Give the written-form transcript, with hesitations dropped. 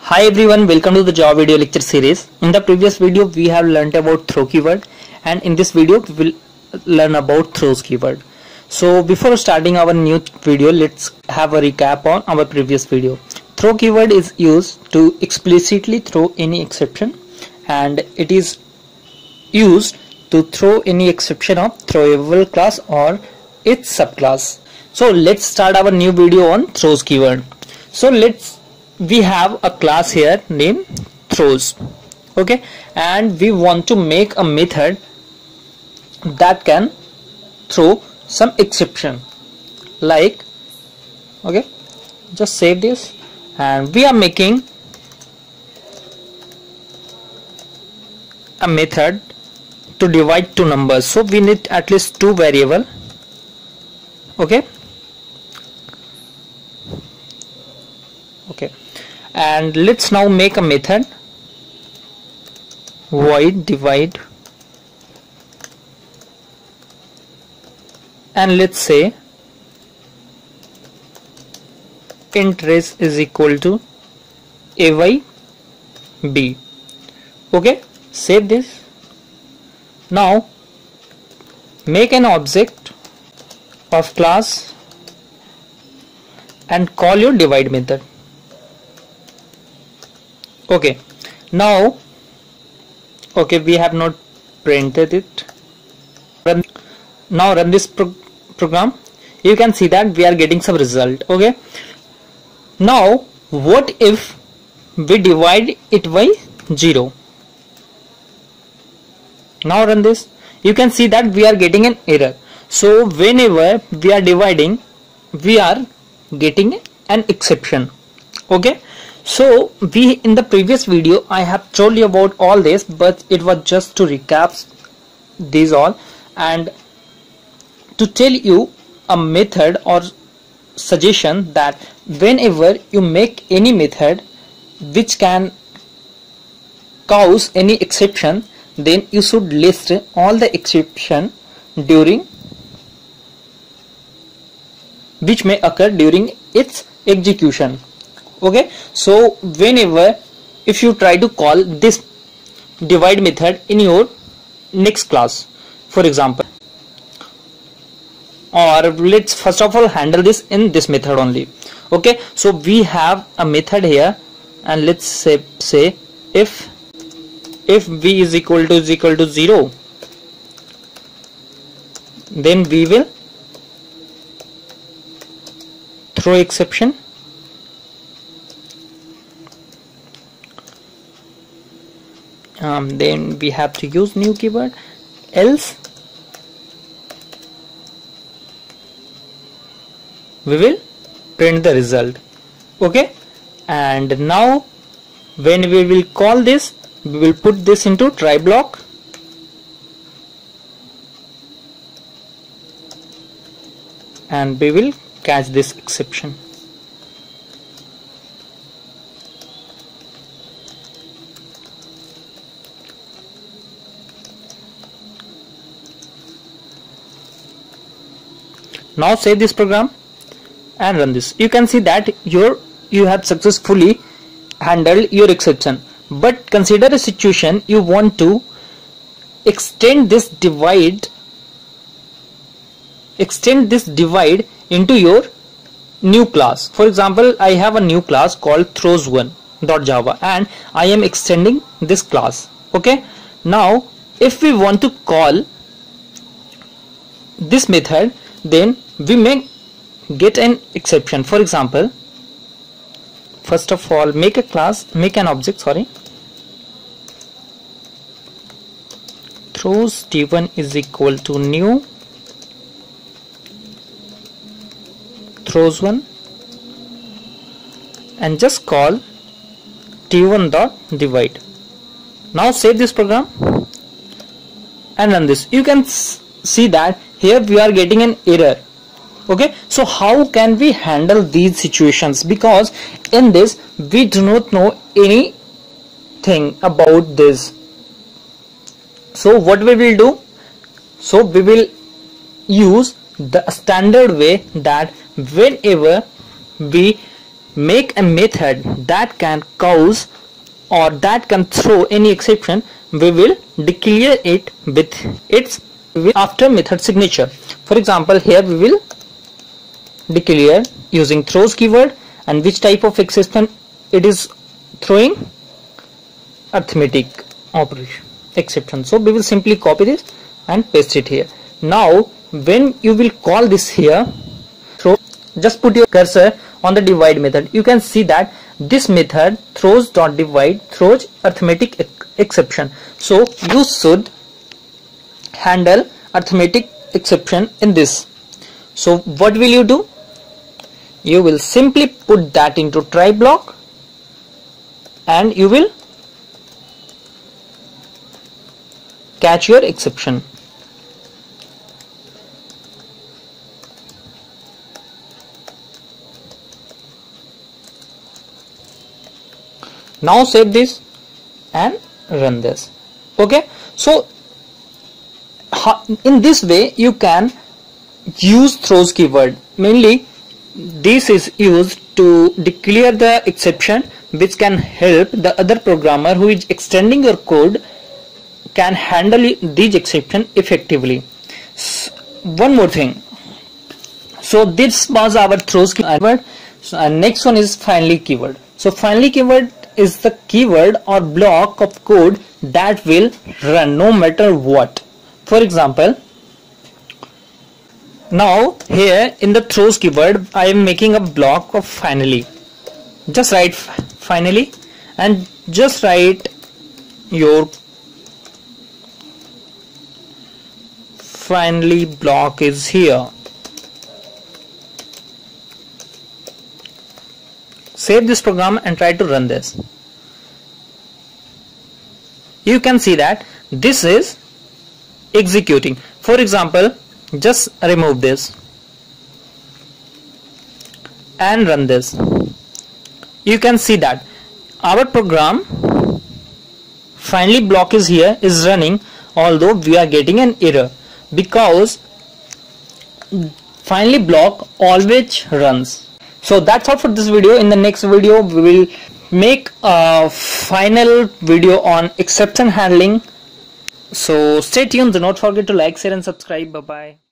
Hi everyone, welcome to the Java video lecture series. In the previous video we have learnt about throw keyword, and in this video we will learn about throws keyword. So before starting our new video, let's have a recap on our previous video. Throw keyword is used to explicitly throw any exception, and it is used to throw any exception of throwable class or its subclass. So let's start our new video on throws keyword. So we have a class here named throws, okay, and we want to make a method that can throw some exception, like, okay, just save this, and we are making a method to divide two numbers, so we need at least two variable, okay, and let's now make a method void divide, and let's say int res is equal to ay b. Okay, save this. Now make an object of class and call your divide method. Okay, now we have not printed it. Now run this program. You can see that we are getting some result. Okay, now what if we divide it by 0? Now run this. You can see that we are getting an error. So whenever we are dividing, we are getting an exception. Okay, so in the previous video I have told you about all this, but it was just to recap these all and to tell you a method or suggestion that whenever you make any method which can cause any exception, then you should list all the exception which may occur during its execution. Okay, so whenever if you try to call this divide method in your next class, for example, or let's first of all handle this in this method only. Okay, so we have a method here, and let's say if v is equal to 0, then we will throw exception. Then we have to use new keyword, else we will print the result. Okay, and now when we will call this, we will put this into try block, and we will catch this exception. Now save this program and run this. You can see that you have successfully handled your exception. But consider a situation you want to extend this divide into your new class. For example, I have a new class called thows1.java and I am extending this class. Okay, now if we want to call this method, then we may get an exception. For example, first of all, make an object, throws t1 is equal to new throws1, and just call t1.divide. Now save this program and run this. You can see that here we are getting an error. Okay, so how can we handle these situations? Because in this we do not know anything about this. So what we will do? So we will use the standard way that whenever we make a method that can cause or that can throw any exception, we will declare it with its after method signature. For example, here we will declare using throws keyword, and which type of exception it is throwing, arithmetic operation exception. So we will simply copy this and paste it here. Now when you will call this here, throw, just put your cursor on the divide method. You can see that this method throws.divide throws arithmetic exception. So you should handle arithmetic exception in this. So what will you do? You will simply put that into try block and you will catch your exception. Now save this and run this. Okay, so in this way you can use throws keyword. Mainly this is used to declare the exception which can help the other programmer who is extending your code can handle these exception effectively. One more thing. So this was our throws keyword. So next one is finally keyword. So finally keyword is the keyword or block of code that will run no matter what. For example, now here in the throws keyword I am making a block of finally. Just write finally and just write your finally block is here. Save this program and try to run this. You can see that this is executing. For example, just remove this and run this. You can see that our program finally block is here, is running, although we are getting an error because finally block always runs. So that's all for this video. In the next video we will make a final video on exception handling. So stay tuned. Do not forget to like, share and subscribe. Bye bye.